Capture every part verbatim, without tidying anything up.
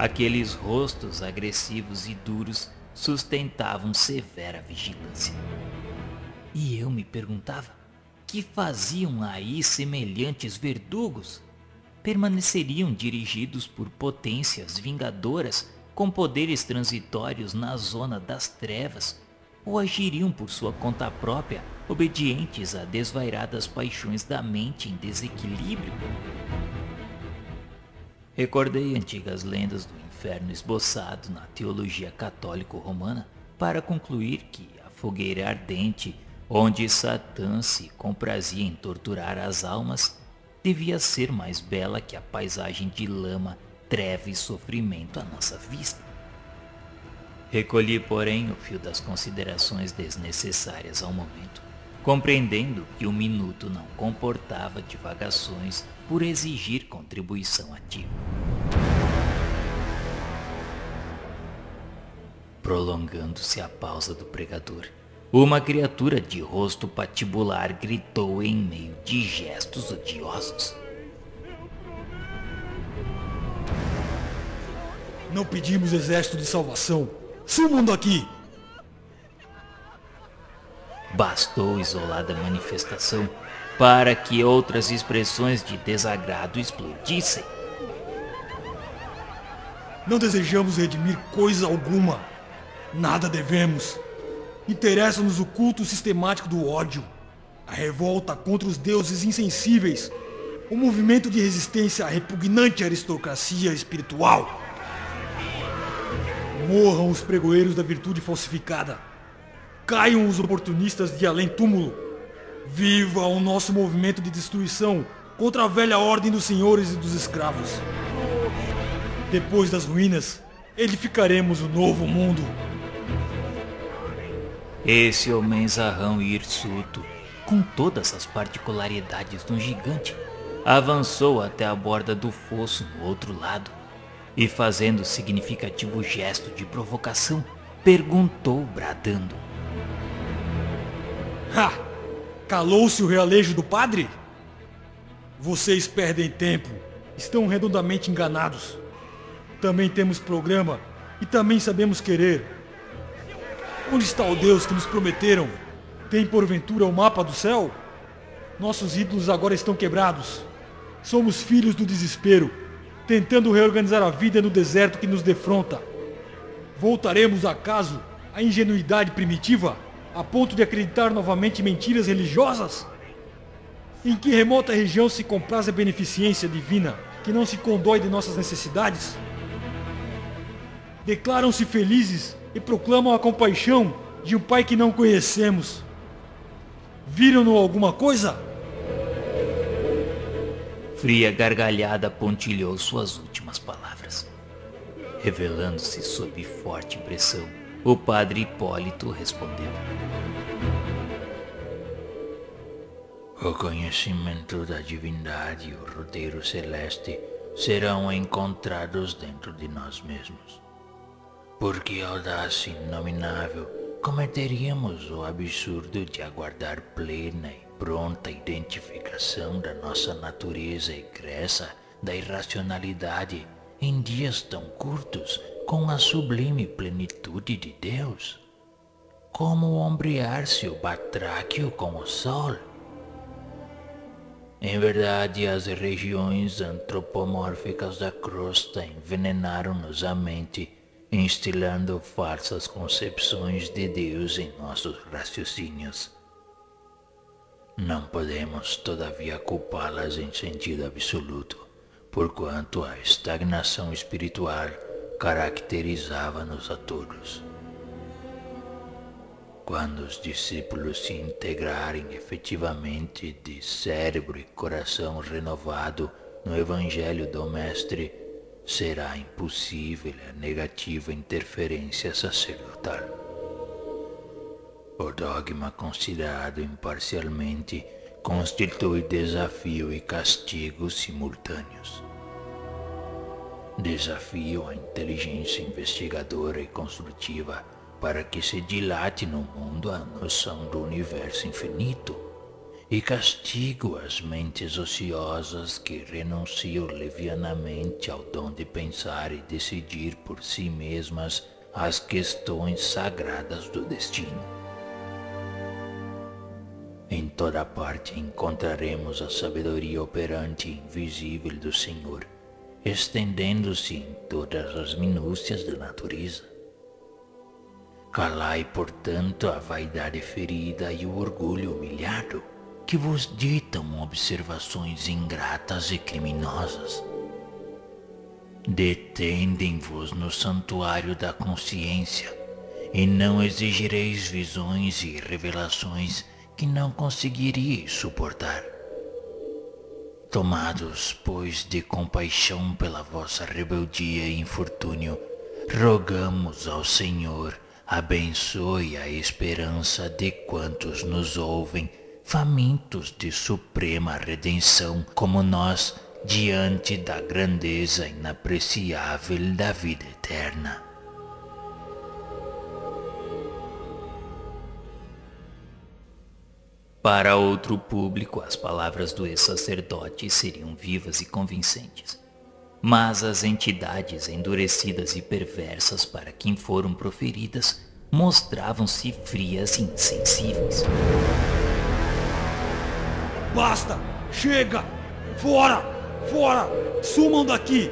Aqueles rostos agressivos e duros sustentavam severa vigilância. E eu me perguntava, que faziam aí semelhantes verdugos? Permaneceriam dirigidos por potências vingadoras com poderes transitórios na zona das trevas, ou agiriam por sua conta própria, obedientes a desvairadas paixões da mente em desequilíbrio? Recordei antigas lendas do inferno esboçado na teologia católico-romana para concluir que a fogueira ardente, onde Satã se comprazia em torturar as almas, devia ser mais bela que a paisagem de lama, treva e sofrimento à nossa vista. Recolhi, porém, o fio das considerações desnecessárias ao momento, compreendendo que o minuto não comportava divagações por exigir contribuição ativa. Prolongando-se a pausa do pregador, uma criatura de rosto patibular gritou em meio de gestos odiosos. Não pedimos exército de salvação. Sumam daqui! Bastou isolada manifestação para que outras expressões de desagrado explodissem. Não desejamos redimir coisa alguma. Nada devemos. Interessa-nos o culto sistemático do ódio, a revolta contra os deuses insensíveis, o movimento de resistência à repugnante aristocracia espiritual. Morram os pregoeiros da virtude falsificada. Caiam os oportunistas de além-túmulo. Viva o nosso movimento de destruição contra a velha ordem dos senhores e dos escravos. Depois das ruínas, edificaremos o novo mundo. Esse homenzarrão hirsuto, com todas as particularidades de um gigante, avançou até a borda do fosso no outro lado e, fazendo significativo gesto de provocação, perguntou bradando: Ha! Calou-se o realejo do padre? Vocês perdem tempo, estão redondamente enganados. Também temos programa e também sabemos querer. Onde está o Deus que nos prometeram? Tem porventura o mapa do céu? Nossos ídolos agora estão quebrados. Somos filhos do desespero, tentando reorganizar a vida no deserto que nos defronta. Voltaremos acaso à ingenuidade primitiva, a ponto de acreditar novamente em mentiras religiosas? Em que remota região se compraz a beneficência divina, que não se condói de nossas necessidades? Declaram-se felizes e proclamam a compaixão de um pai que não conhecemos. Viram-no alguma coisa? Fria gargalhada pontilhou suas últimas palavras. Revelando-se sob forte impressão, o padre Hipólito respondeu: o conhecimento da divindade e o roteiro celeste serão encontrados dentro de nós mesmos. Por que audácia inominável cometeríamos o absurdo de aguardar plena e pronta identificação da nossa natureza egressa da irracionalidade em dias tão curtos com a sublime plenitude de Deus? Como ombrear-se o batráquio com o sol? Em verdade, as regiões antropomórficas da crosta envenenaram-nos a mente, instilando falsas concepções de Deus em nossos raciocínios. Não podemos, todavia, culpá-las em sentido absoluto, porquanto a estagnação espiritual caracterizava-nos a todos. Quando os discípulos se integrarem efetivamente de cérebro e coração renovado no Evangelho do Mestre, será impossível a negativa interferência sacerdotal. O dogma considerado imparcialmente constitui desafio e castigo simultâneos. Desafio à inteligência investigadora e construtiva para que se dilate no mundo a noção do universo infinito, e castigo as mentes ociosas que renunciam levianamente ao dom de pensar e decidir por si mesmas as questões sagradas do destino. Em toda parte encontraremos a sabedoria operante e invisível do Senhor, estendendo-se em todas as minúcias da natureza. Calai, portanto, a vaidade ferida e o orgulho humilhado, que vos ditam observações ingratas e criminosas. Detendem-vos no santuário da consciência, e não exigireis visões e revelações que não conseguiríeis suportar. Tomados, pois, de compaixão pela vossa rebeldia e infortúnio, rogamos ao Senhor abençoe a esperança de quantos nos ouvem, famintos de suprema redenção, como nós, diante da grandeza inapreciável da vida eterna. Para outro público, as palavras do ex-sacerdote seriam vivas e convincentes. Mas as entidades endurecidas e perversas para quem foram proferidas mostravam-se frias e insensíveis. Basta! Chega! Fora! Fora! Sumam daqui!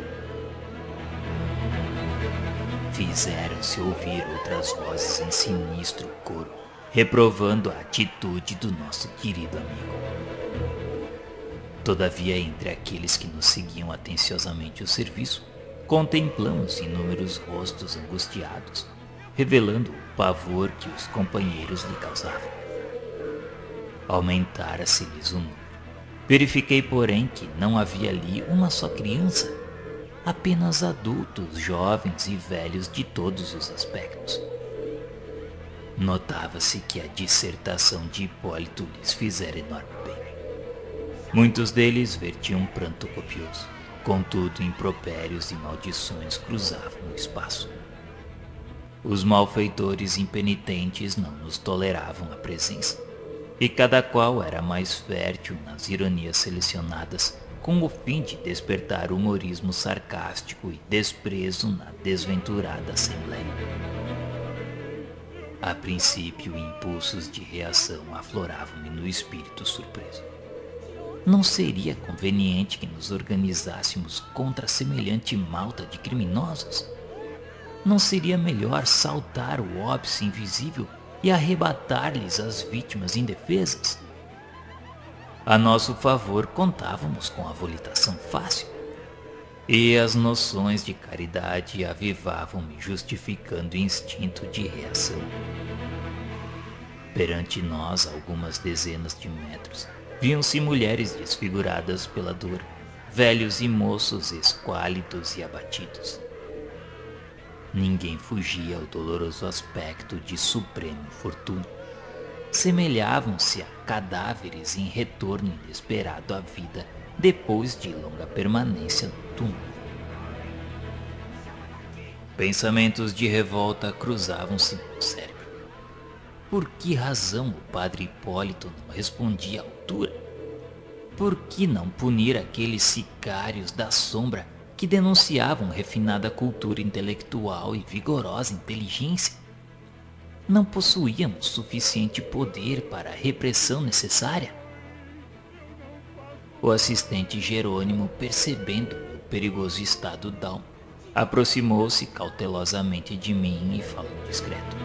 Fizeram-se ouvir outras vozes em sinistro coro, reprovando a atitude do nosso querido amigo. Todavia, entre aqueles que nos seguiam atenciosamente o serviço, contemplamos inúmeros rostos angustiados, revelando o pavor que os companheiros lhe causavam. Aumentara-se-lhes o número. Verifiquei, porém, que não havia ali uma só criança, apenas adultos, jovens e velhos de todos os aspectos. Notava-se que a dissertação de Hipólito lhes fizera enorme bem. Muitos deles vertiam pranto copioso, contudo impropérios e maldições cruzavam o espaço. Os malfeitores impenitentes não nos toleravam a presença, e cada qual era mais fértil nas ironias selecionadas, com o fim de despertar humorismo sarcástico e desprezo na desventurada assembleia. A princípio, impulsos de reação afloravam-me no espírito surpreso. Não seria conveniente que nos organizássemos contra semelhante malta de criminosos? Não seria melhor saltar o óbice invisível e arrebatar-lhes as vítimas indefesas? A nosso favor contávamos com a volitação fácil, e as noções de caridade avivavam-me, justificando o instinto de reação. Perante nós, a algumas dezenas de metros, viam-se mulheres desfiguradas pela dor, velhos e moços esquálidos e abatidos. Ninguém fugia ao doloroso aspecto de supremo infortúnio. Semelhavam-se a cadáveres em retorno inesperado à vida depois de longa permanência no túmulo. Pensamentos de revolta cruzavam-se no cérebro. Por que razão o padre Hipólito não respondia à altura? Por que não punir aqueles sicários da sombra que denunciavam refinada cultura intelectual e vigorosa inteligência? Não possuíamos suficiente poder para a repressão necessária? O assistente Jerônimo, percebendo o perigoso estado d'alma, aproximou-se cautelosamente de mim e falou discreto.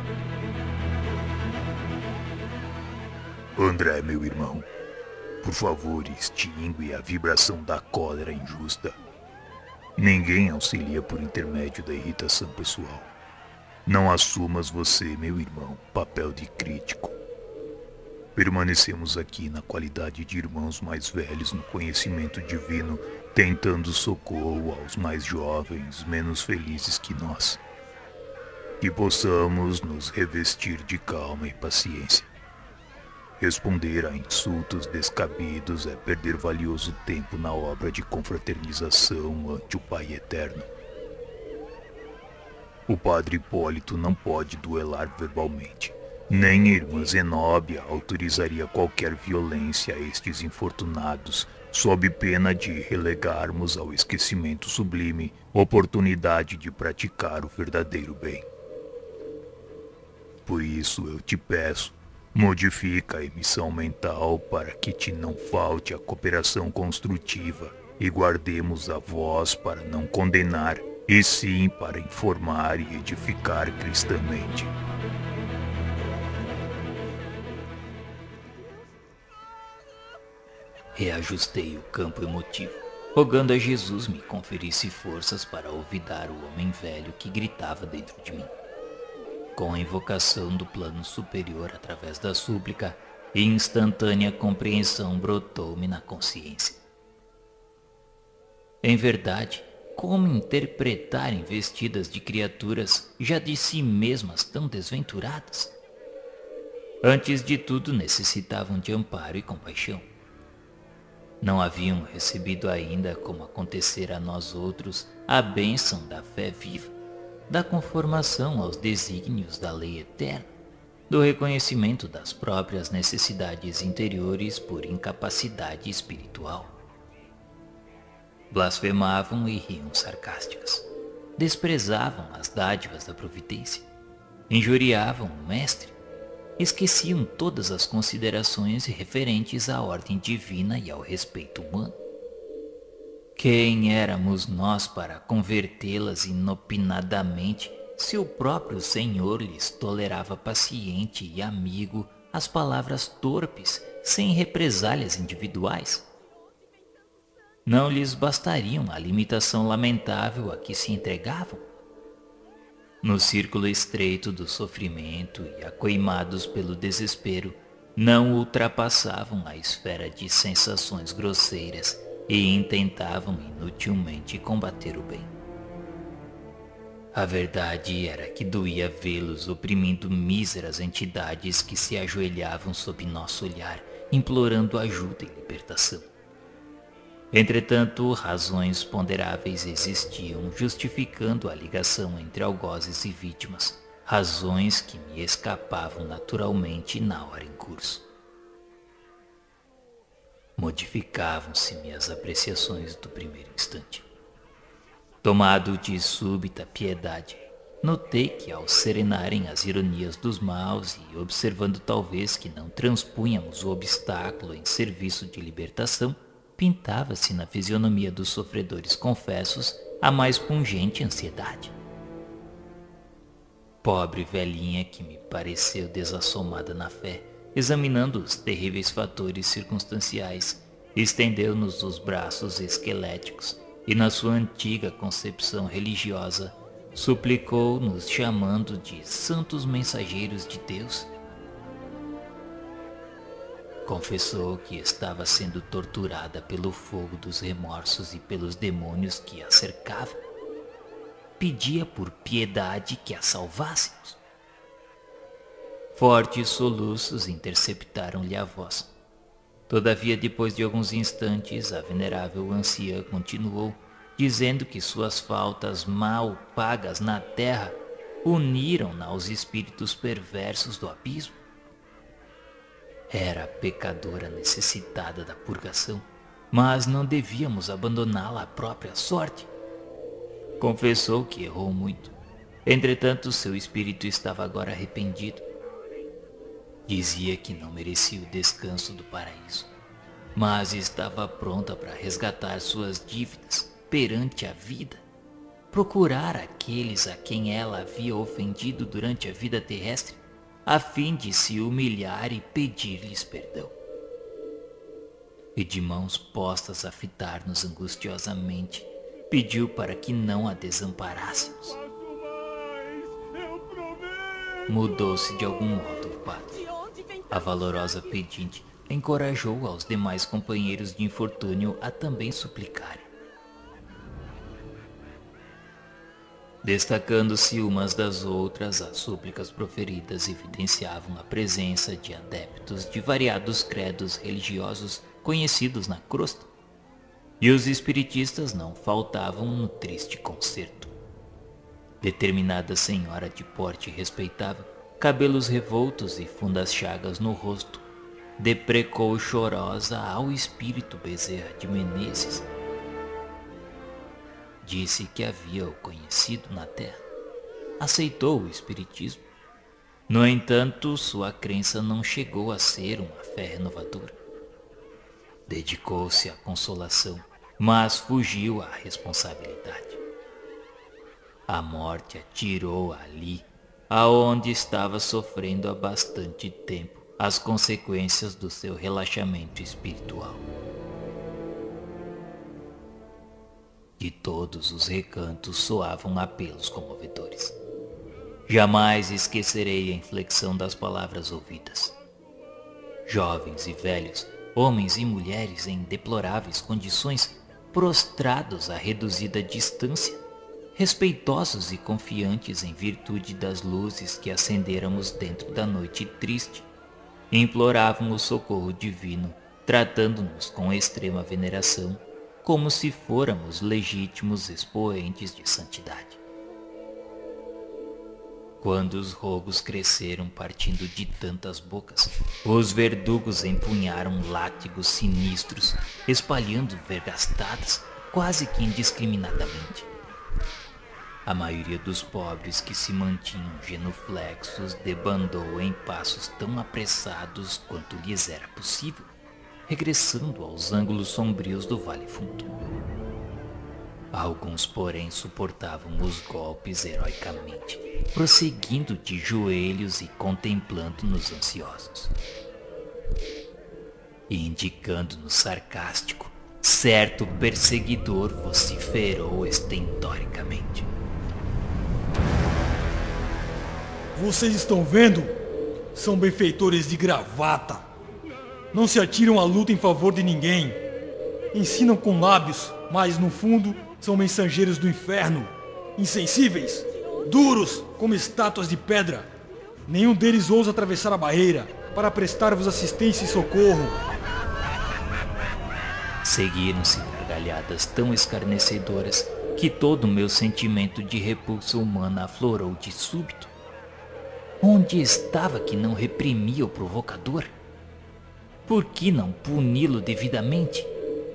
André, meu irmão, por favor, extingue a vibração da cólera injusta. Ninguém auxilia por intermédio da irritação pessoal. Não assumas você, meu irmão, papel de crítico. Permanecemos aqui na qualidade de irmãos mais velhos no conhecimento divino, tentando socorro aos mais jovens, menos felizes que nós. Que possamos nos revestir de calma e paciência. Responder a insultos descabidos é perder valioso tempo na obra de confraternização ante o Pai Eterno. O padre Hipólito não pode duelar verbalmente, Nem irmã Zenóbia autorizaria qualquer violência a estes infortunados, sob pena de relegarmos ao esquecimento sublime oportunidade de praticar o verdadeiro bem. Por isso eu te peço, modifica a emissão mental para que te não falte a cooperação construtiva e guardemos a voz para não condenar, e sim para informar e edificar cristamente. Reajustei o campo emotivo, rogando a Jesus me conferisse forças para olvidar o homem velho que gritava dentro de mim. Com a invocação do plano superior através da súplica, instantânea compreensão brotou-me na consciência. Em verdade, como interpretar investidas de criaturas já de si mesmas tão desventuradas? Antes de tudo necessitavam de amparo e compaixão. Não haviam recebido ainda, como acontecer a nós outros, a bênção da fé viva, da conformação aos desígnios da lei eterna, do reconhecimento das próprias necessidades interiores por incapacidade espiritual. Blasfemavam e riam sarcásticas, desprezavam as dádivas da providência, injuriavam o mestre, esqueciam todas as considerações referentes à ordem divina e ao respeito humano. Quem éramos nós para convertê-las inopinadamente se o próprio Senhor lhes tolerava paciente e amigo as palavras torpes, sem represálias individuais? Não lhes bastariam a limitação lamentável a que se entregavam? No círculo estreito do sofrimento e acoimados pelo desespero, não ultrapassavam a esfera de sensações grosseiras e intentavam inutilmente combater o bem. A verdade era que doía vê-los oprimindo míseras entidades que se ajoelhavam sob nosso olhar, implorando ajuda e libertação. Entretanto, razões ponderáveis existiam justificando a ligação entre algozes e vítimas, razões que me escapavam naturalmente na hora em curso. Modificavam-se minhas apreciações do primeiro instante. Tomado de súbita piedade, notei que ao serenarem as ironias dos maus e observando talvez que não transpunhamos o obstáculo em serviço de libertação, pintava-se na fisionomia dos sofredores confessos a mais pungente ansiedade. Pobre velhinha que me pareceu desassomada na fé, examinando os terríveis fatores circunstanciais, estendeu-nos os braços esqueléticos e, na sua antiga concepção religiosa, suplicou-nos chamando de santos mensageiros de Deus. Confessou que estava sendo torturada pelo fogo dos remorsos e pelos demônios que a cercavam. Pedia por piedade que a salvássemos. Fortes soluços interceptaram-lhe a voz. Todavia, depois de alguns instantes, a venerável anciã continuou, dizendo que suas faltas mal pagas na terra uniram-na aos espíritos perversos do abismo. Era a pecadora necessitada da purgação, mas não devíamos abandoná-la à própria sorte. Confessou que errou muito. Entretanto, seu espírito estava agora arrependido. Dizia que não merecia o descanso do paraíso, mas estava pronta para resgatar suas dívidas perante a vida, procurar aqueles a quem ela havia ofendido durante a vida terrestre, a fim de se humilhar e pedir-lhes perdão. E de mãos postas a fitar-nos angustiosamente, pediu para que não a desamparássemos. Mudou-se de algum modo o padre. A valorosa pedinte encorajou aos demais companheiros de infortúnio a também suplicarem. Destacando-se umas das outras, as súplicas proferidas evidenciavam a presença de adeptos de variados credos religiosos conhecidos na crosta, e os espiritistas não faltavam no triste concerto. Determinada senhora de porte respeitável cabelos revoltos e fundas chagas no rosto, deprecou chorosa ao espírito Bezerra de Menezes. Disse que havia o conhecido na terra. Aceitou o espiritismo. No entanto, sua crença não chegou a ser uma fé renovadora. Dedicou-se à consolação, mas fugiu à responsabilidade. A morte atirou ali, aonde estava sofrendo há bastante tempo as consequências do seu relaxamento espiritual. De todos os recantos soavam apelos comovedores. Jamais esquecerei a inflexão das palavras ouvidas. Jovens e velhos, homens e mulheres em deploráveis condições, prostrados à reduzida distância, respeitosos e confiantes em virtude das luzes que acendêramos dentro da noite triste, imploravam o socorro divino, tratando-nos com extrema veneração, como se fôramos legítimos expoentes de santidade. Quando os rogos cresceram partindo de tantas bocas, os verdugos empunharam látigos sinistros, espalhando vergastadas, quase que indiscriminadamente. A maioria dos pobres que se mantinham genuflexos debandou em passos tão apressados quanto lhes era possível, regressando aos ângulos sombrios do Vale Fundo. Alguns, porém, suportavam os golpes heroicamente, prosseguindo de joelhos e contemplando-nos ansiosos. E indicando-nos sarcástico, certo perseguidor vociferou estentoricamente. Vocês estão vendo? São benfeitores de gravata. Não se atiram à luta em favor de ninguém. Ensinam com lábios, mas no fundo são mensageiros do inferno. Insensíveis, duros como estátuas de pedra. Nenhum deles ousa atravessar a barreira para prestar-vos assistência e socorro. Seguiram-se gargalhadas tão escarnecedoras que todo o meu sentimento de repulsa humana aflorou de súbito. Onde estava que não reprimia o provocador? Por que não puni-lo devidamente?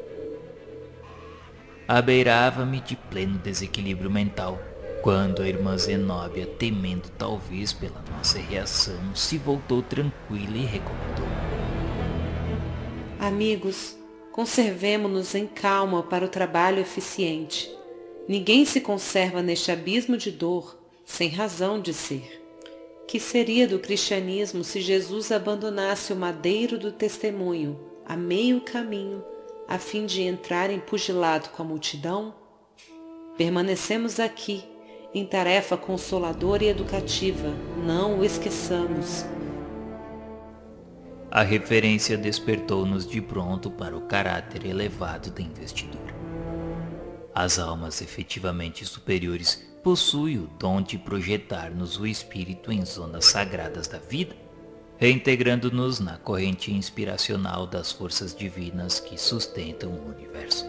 Abeirava-me de pleno desequilíbrio mental, quando a irmã Zenóbia, temendo talvez pela nossa reação, se voltou tranquila e recomendou: Amigos, conservemo-nos em calma para o trabalho eficiente. Ninguém se conserva neste abismo de dor sem razão de ser. Que seria do cristianismo se Jesus abandonasse o madeiro do testemunho a meio caminho, a fim de entrar em pugilado com a multidão? Permanecemos aqui, em tarefa consoladora e educativa, não o esqueçamos. A referência despertou-nos de pronto para o caráter elevado da investidura. As almas efetivamente superiores possuem o dom de projetar-nos o espírito em zonas sagradas da vida, reintegrando-nos na corrente inspiracional das forças divinas que sustentam o universo.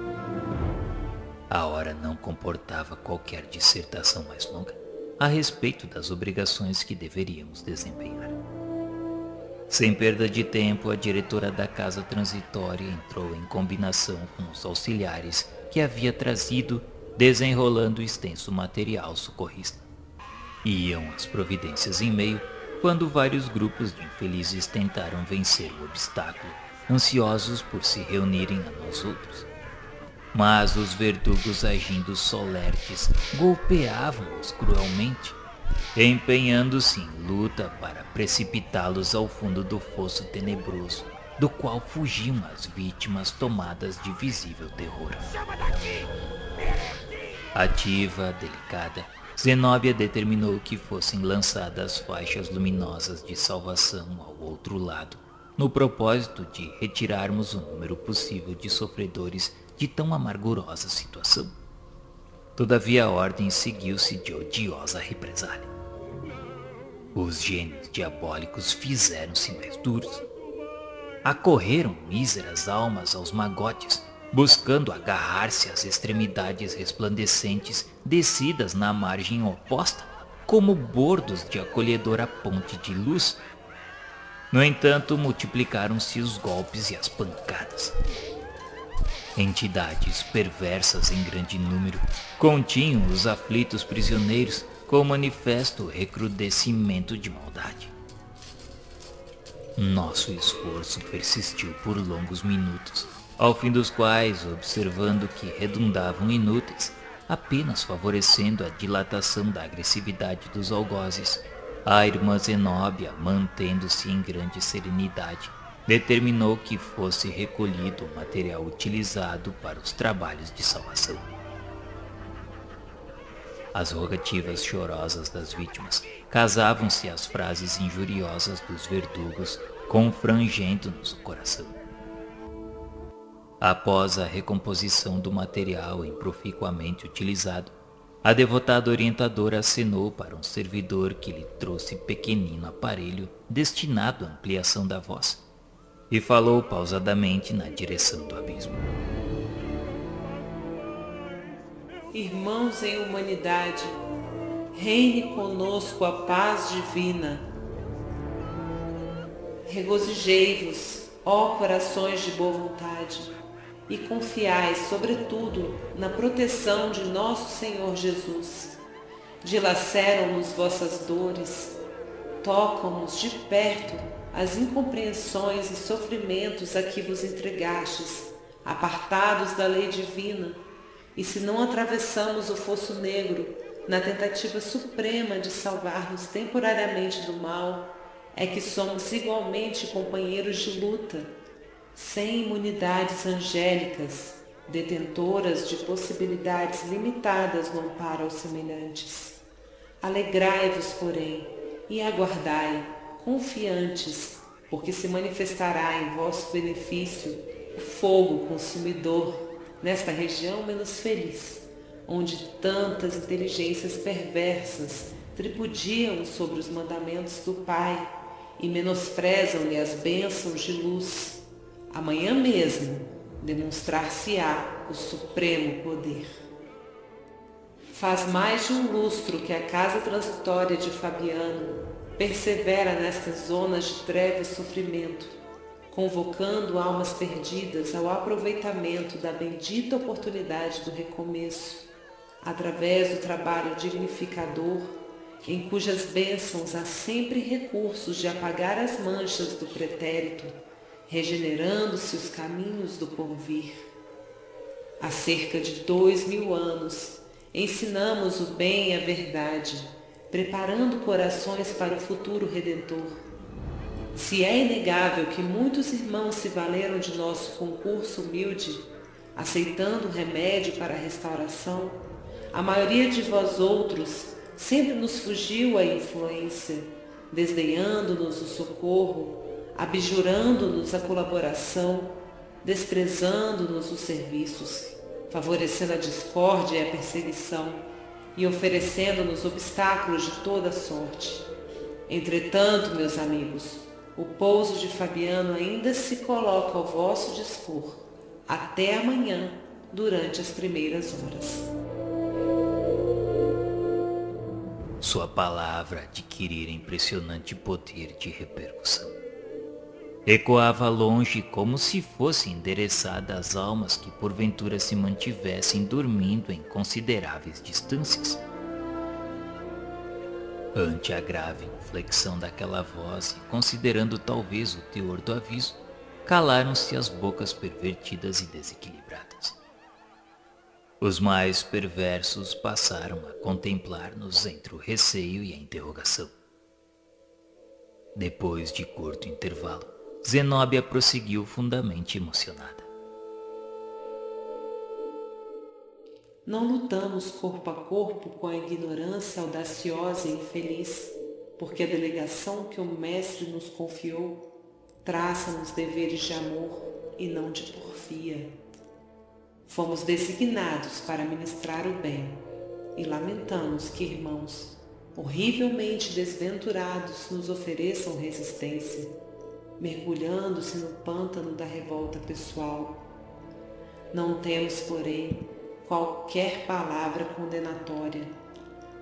A hora não comportava qualquer dissertação mais longa a respeito das obrigações que deveríamos desempenhar. Sem perda de tempo, a diretora da casa transitória entrou em combinação com os auxiliares que havia trazido, desenrolando o extenso material socorrista. Iam as providências em meio, quando vários grupos de infelizes tentaram vencer o obstáculo, ansiosos por se reunirem a nós outros. Mas os verdugos, agindo solertes, golpeavam-os cruelmente, empenhando-se em luta para precipitá-los ao fundo do fosso tenebroso, do qual fugiam as vítimas tomadas de visível terror. Ativa, delicada, Zenóbia determinou que fossem lançadas faixas luminosas de salvação ao outro lado, no propósito de retirarmos o número possível de sofredores de tão amargurosa situação. Todavia a ordem seguiu-se de odiosa represália. Os gênios diabólicos fizeram-se mais duros. Acorreram míseras almas aos magotes, buscando agarrar-se às extremidades resplandecentes descidas na margem oposta, como bordos de acolhedora ponte de luz. No entanto, multiplicaram-se os golpes e as pancadas. Entidades perversas em grande número continham os aflitos prisioneiros com manifesto recrudescimento de maldade. Nosso esforço persistiu por longos minutos, ao fim dos quais, observando que redundavam inúteis, apenas favorecendo a dilatação da agressividade dos algozes, a irmã Zenóbia, mantendo-se em grande serenidade, determinou que fosse recolhido o material utilizado para os trabalhos de salvação. As rogativas chorosas das vítimas casavam-se às frases injuriosas dos verdugos, confrangendo-nos o coração. Após a recomposição do material improficuamente utilizado, a devotada orientadora acenou para um servidor que lhe trouxe pequenino aparelho destinado à ampliação da voz e falou pausadamente na direção do abismo. Irmãos em humanidade, reine conosco a paz divina. Regozijei-vos, ó corações de boa vontade, e confiai, sobretudo, na proteção de nosso Senhor Jesus. Dilaceram-nos vossas dores, tocam-nos de perto as incompreensões e sofrimentos a que vos entregastes, apartados da lei divina, e se não atravessamos o fosso negro na tentativa suprema de salvar-nos temporariamente do mal, é que somos igualmente companheiros de luta, sem imunidades angélicas, detentoras de possibilidades limitadas no amparo aos semelhantes. Alegrai-vos, porém, e aguardai, confiantes, porque se manifestará em vosso benefício o fogo consumidor nesta região menos feliz, onde tantas inteligências perversas tripudiam sobre os mandamentos do Pai e menosprezam-lhe as bênçãos de luz. Amanhã mesmo demonstrar-se-á o supremo poder. Faz mais de um lustro que a casa transitória de Fabiano persevera nestas zonas de treva e sofrimento, convocando almas perdidas ao aproveitamento da bendita oportunidade do recomeço, através do trabalho dignificador, em cujas bênçãos há sempre recursos de apagar as manchas do pretérito, regenerando-se os caminhos do porvir. Há cerca de dois mil anos, ensinamos o bem e a verdade, preparando corações para o futuro redentor. Se é inegável que muitos irmãos se valeram de nosso concurso humilde, aceitando o remédio para a restauração, a maioria de vós outros sempre nos fugiu à influência, desdenhando-nos o socorro, abjurando-nos a colaboração, desprezando-nos os serviços, favorecendo a discórdia e a perseguição e oferecendo-nos obstáculos de toda sorte. Entretanto, meus amigos, o pouso de Fabiano ainda se coloca ao vosso dispor, até amanhã, durante as primeiras horas. Sua palavra adquirira impressionante poder de repercussão. Ecoava longe como se fosse endereçada às almas que porventura se mantivessem dormindo em consideráveis distâncias. Ante a grave inflexão daquela voz e considerando talvez o teor do aviso, calaram-se as bocas pervertidas e desequilibradas. Os mais perversos passaram a contemplar-nos entre o receio e a interrogação. Depois de curto intervalo, Zenóbia prosseguiu fundamente emocionada. Não lutamos corpo a corpo com a ignorância audaciosa e infeliz, porque a delegação que o Mestre nos confiou traça-nos deveres de amor e não de porfia. Fomos designados para ministrar o bem e lamentamos que irmãos horrivelmente desventurados nos ofereçam resistência, mergulhando-se no pântano da revolta pessoal. Não temos, porém, qualquer palavra condenatória.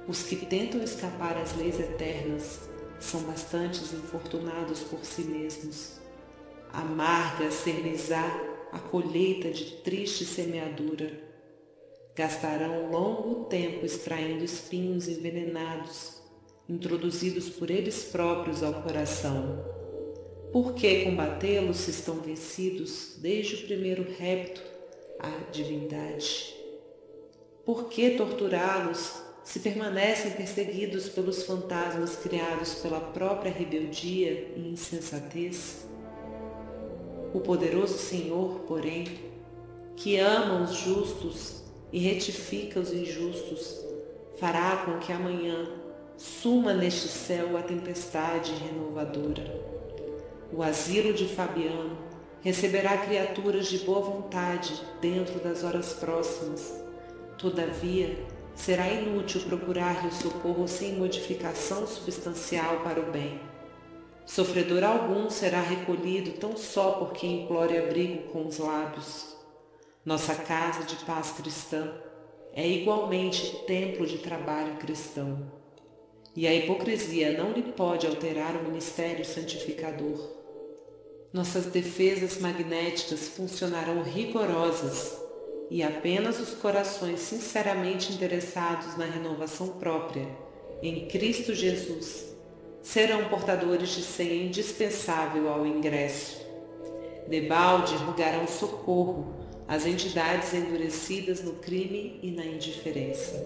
Os que tentam escapar às leis eternas são bastantes infortunados por si mesmos. Amarga cernizar a colheita de triste semeadura. Gastarão longo tempo extraindo espinhos envenenados, introduzidos por eles próprios ao coração. Por que combatê-los se estão vencidos desde o primeiro repto à divindade? Por que torturá-los se permanecem perseguidos pelos fantasmas criados pela própria rebeldia e insensatez? O poderoso Senhor, porém, que ama os justos e retifica os injustos, fará com que amanhã suma neste céu a tempestade renovadora. O asilo de Fabiano receberá criaturas de boa vontade dentro das horas próximas. Todavia, será inútil procurar-lhe o socorro sem modificação substancial para o bem. Sofredor algum será recolhido tão só porque implore abrigo com os lábios. Nossa casa de paz cristã é igualmente templo de trabalho cristão. E a hipocrisia não lhe pode alterar o ministério santificador. Nossas defesas magnéticas funcionarão rigorosas e apenas os corações sinceramente interessados na renovação própria, em Cristo Jesus, serão portadores de senha indispensável ao ingresso. Debalde rogarão socorro às entidades endurecidas no crime e na indiferença.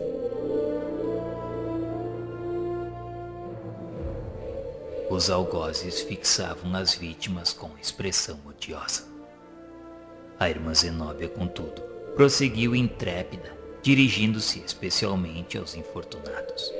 Os algozes fixavam as vítimas com expressão odiosa. A irmã Zenóbia, contudo, prosseguiu intrépida, dirigindo-se especialmente aos infortunados.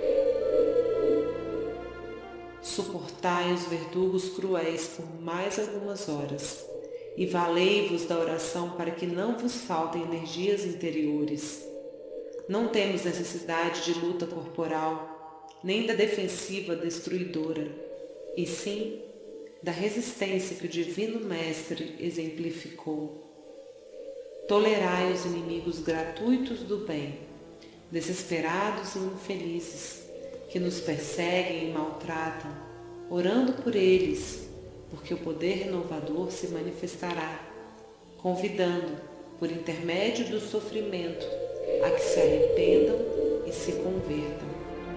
Suportai os verdugos cruéis por mais algumas horas, e valei-vos da oração para que não vos faltem energias interiores. Não temos necessidade de luta corporal, nem da defensiva destruidora, e sim da resistência que o Divino Mestre exemplificou. Tolerai os inimigos gratuitos do bem, desesperados e infelizes, que nos perseguem e maltratam, orando por eles, porque o poder renovador se manifestará, convidando, por intermédio do sofrimento, a que se arrependam e se convertam.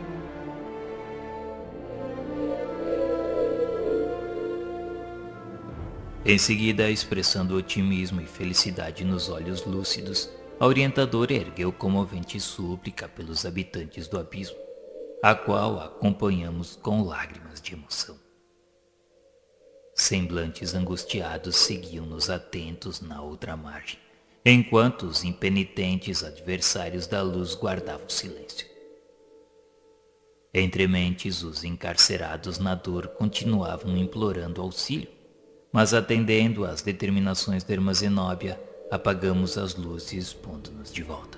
Em seguida, expressando otimismo e felicidade nos olhos lúcidos, a orientadora ergueu comovente súplica pelos habitantes do abismo, a qual acompanhamos com lágrimas de emoção. Semblantes angustiados seguiam-nos atentos na outra margem, enquanto os impenitentes adversários da luz guardavam silêncio. Entre mentes, os encarcerados na dor continuavam implorando auxílio, mas atendendo às determinações da irmã Zenóbia, apagamos as luzes, pondo-nos de volta.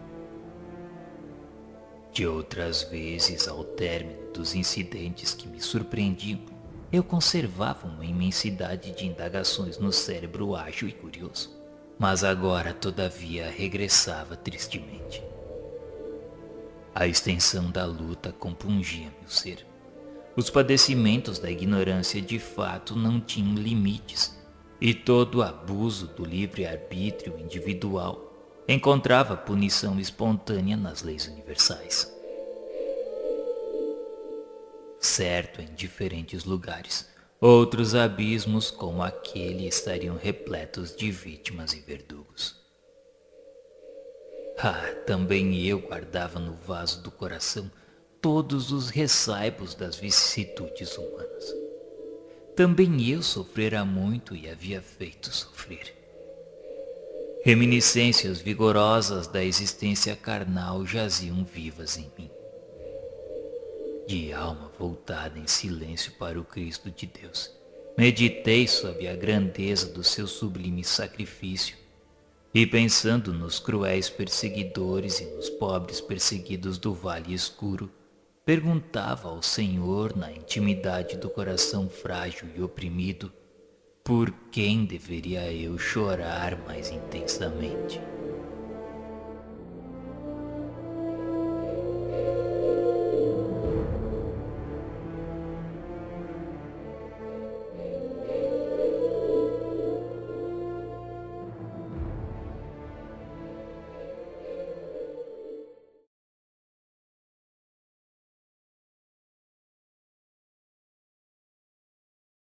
De outras vezes, ao término dos incidentes que me surpreendiam, eu conservava uma imensidade de indagações no cérebro ágil e curioso, mas agora, todavia, regressava tristemente. A extensão da luta compungia meu ser. Os padecimentos da ignorância de fato não tinham limites, e todo abuso do livre-arbítrio individual encontrava punição espontânea nas leis universais. Certo, em diferentes lugares, outros abismos como aquele estariam repletos de vítimas e verdugos. Ah, também eu guardava no vaso do coração todos os ressaibos das vicissitudes humanas. Também eu sofrera muito e havia feito sofrer. Reminiscências vigorosas da existência carnal jaziam vivas em mim. De alma voltada em silêncio para o Cristo de Deus, meditei sobre a grandeza do seu sublime sacrifício, e pensando nos cruéis perseguidores e nos pobres perseguidos do vale escuro, perguntava ao Senhor, na intimidade do coração frágil e oprimido, por quem deveria eu chorar mais intensamente.